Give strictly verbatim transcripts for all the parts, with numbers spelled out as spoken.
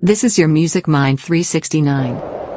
This is your Music Mind three sixty-nine.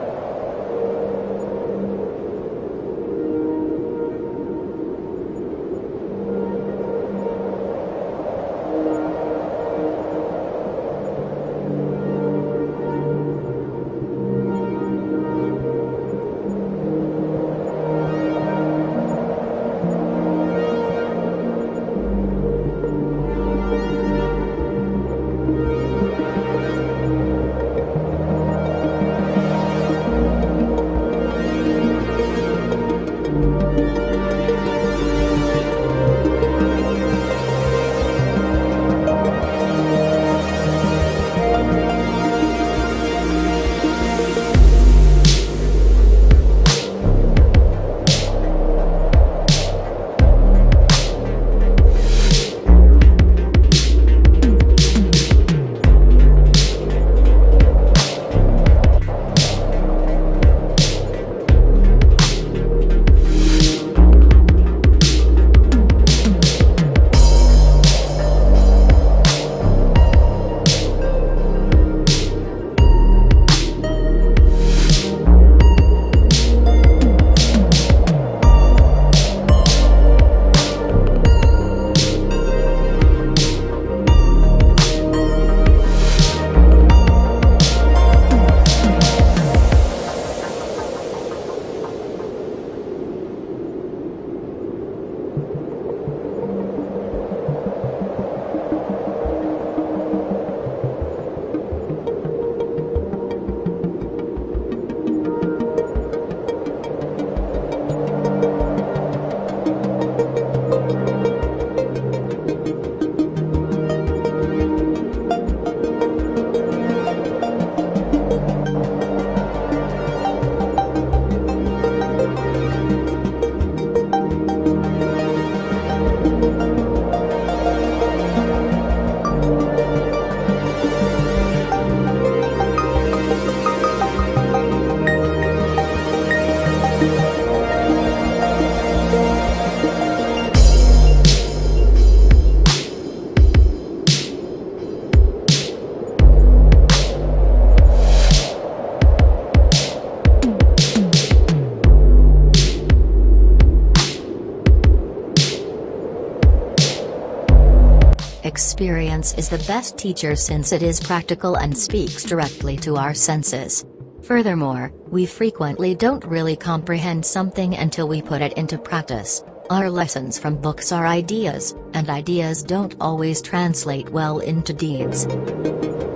Experience is the best teacher since it is practical and speaks directly to our senses. Furthermore, we frequently don't really comprehend something until we put it into practice. Our lessons from books are ideas, and ideas don't always translate well into deeds.